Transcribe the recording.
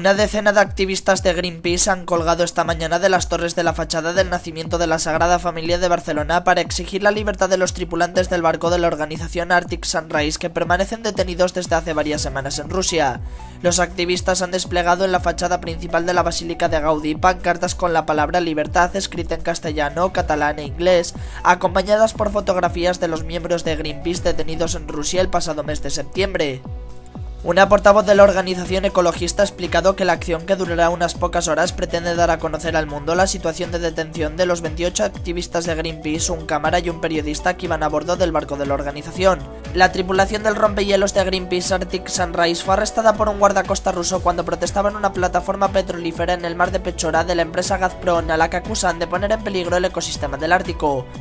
Una decena de activistas de Greenpeace han colgado esta mañana de las torres de la fachada del nacimiento de la Sagrada Familia de Barcelona para exigir la libertad de los tripulantes del barco de la organización Arctic Sunrise que permanecen detenidos desde hace varias semanas en Rusia. Los activistas han desplegado en la fachada principal de la Basílica de Gaudí pancartas con la palabra libertad escrita en castellano, catalán e inglés, acompañadas por fotografías de los miembros de Greenpeace detenidos en Rusia el pasado mes de septiembre. Una portavoz de la organización ecologista ha explicado que la acción, que durará unas pocas horas, pretende dar a conocer al mundo la situación de detención de los 28 activistas de Greenpeace, un cámara y un periodista que iban a bordo del barco de la organización. La tripulación del rompehielos de Greenpeace Arctic Sunrise fue arrestada por un guardacosta ruso cuando protestaba en una plataforma petrolífera en el mar de Pechora de la empresa Gazprom, a la que acusan de poner en peligro el ecosistema del Ártico.